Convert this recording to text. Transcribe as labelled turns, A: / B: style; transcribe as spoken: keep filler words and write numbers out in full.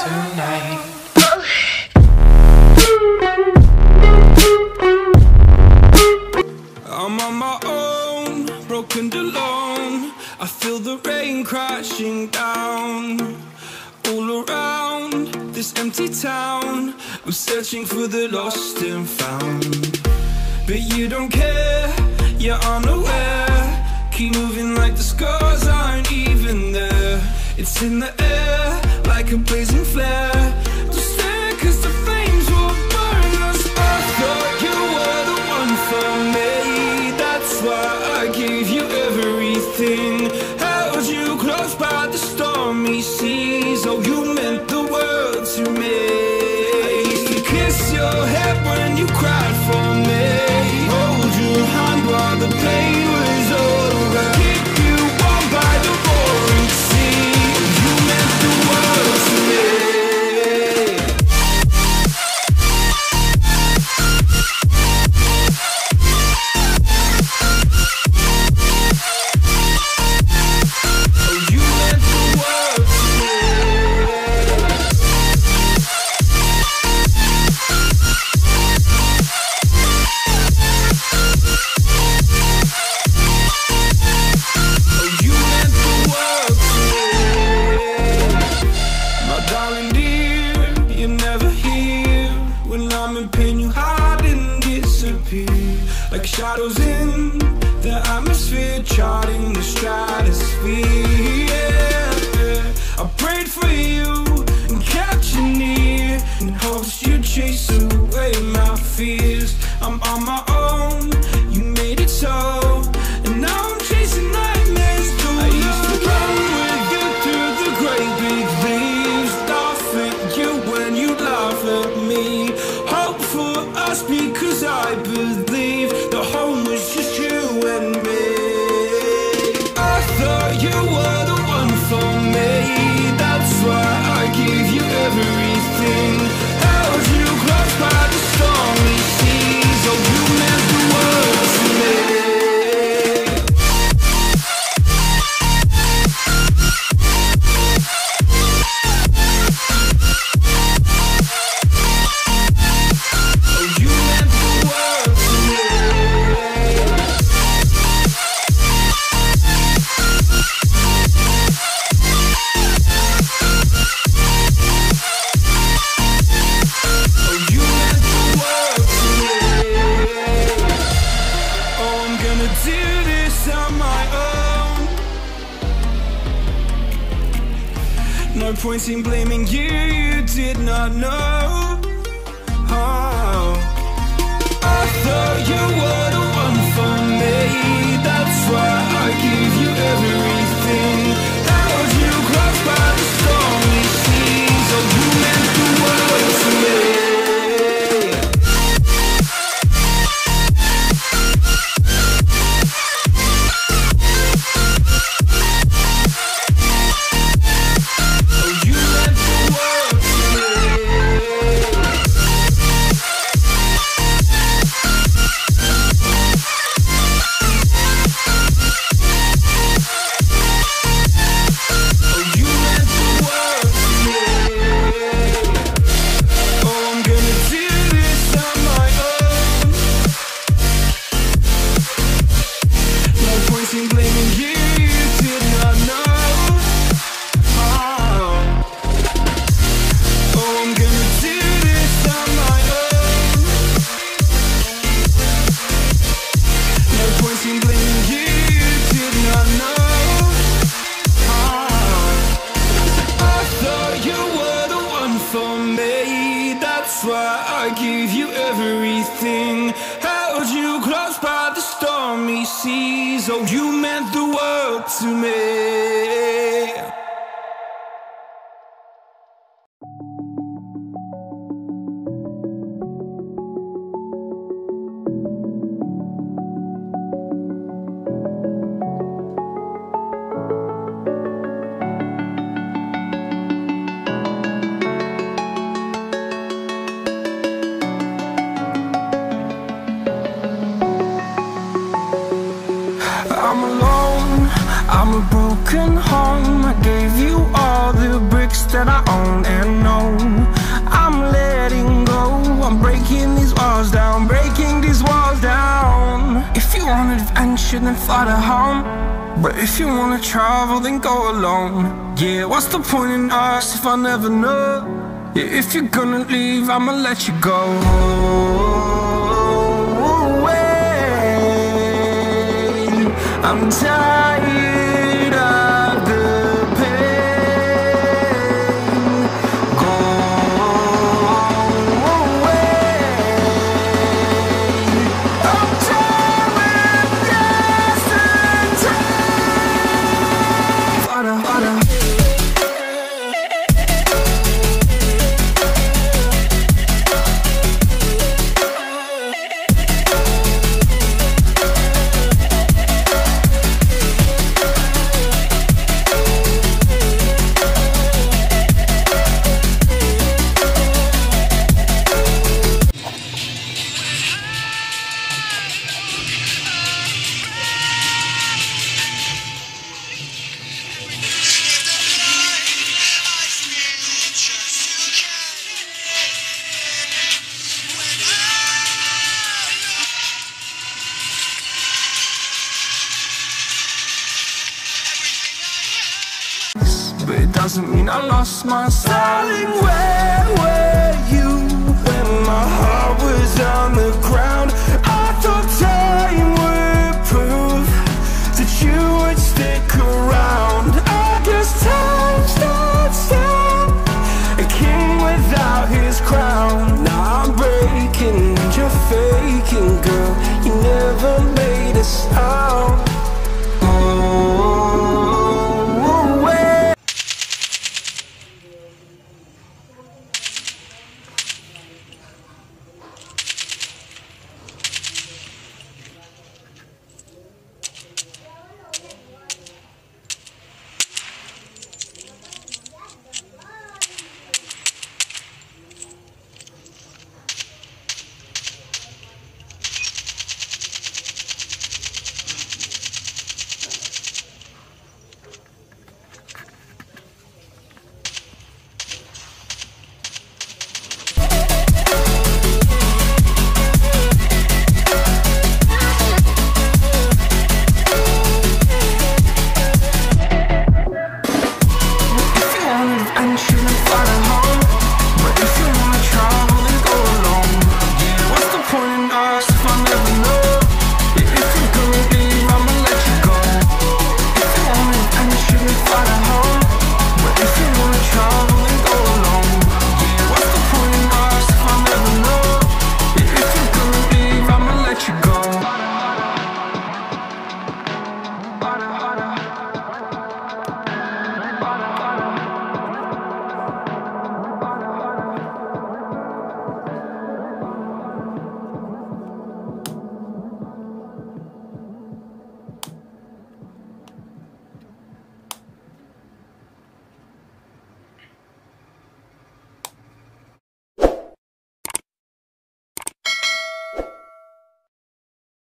A: tonight. I'm on my own, broken and alone. I feel the rain crashing down all around this empty town. I'm searching for the lost and found, but you don't care, you're unaware. Keep moving like the scars aren't even there. It's in the air like a blazing flare. Don't stare cause the flames will burn us. I thought you were the one for me, that's why I gave you everything. Held you close by the stormy seas. Oh, you meant the world to me. I used to kiss your head when you cried for me, hold your hand while the pain was over, keep you warm by the roaring sea. You meant the world to me. Like shadows in the atmosphere, charting the stratosphere. Yeah. I prayed for you and kept you near in hopes you'd chase away my fears. I'm on my own, you made it so, and now I'm chasing nightmares too. I used to run with you through the great big leaves, laugh at you when you laugh at me. Hope for us because I believe the home was just you and me. I thought you were the one for me, that's why I gave you everything. Held you close by the stormy seas. Oh, you meant the world to me. No point in blaming you, you did not know. Oh, I thought you were the one for me, that's why I gave you everything. Held you close by the stormy seas. Oh, you meant the world to me. Oh, you meant the world to me. I'm alone, I'm a broken home. I gave you all the bricks that I own and know. you, then fly to home. But if you wanna travel, then go alone. Yeah, what's the point in us if I never know? Yeah, if you're gonna leave, I'ma let you go. I'm tired of the pain. Go away. I'm tired of yesterday. Harder, harder. But it doesn't mean I lost my styling way.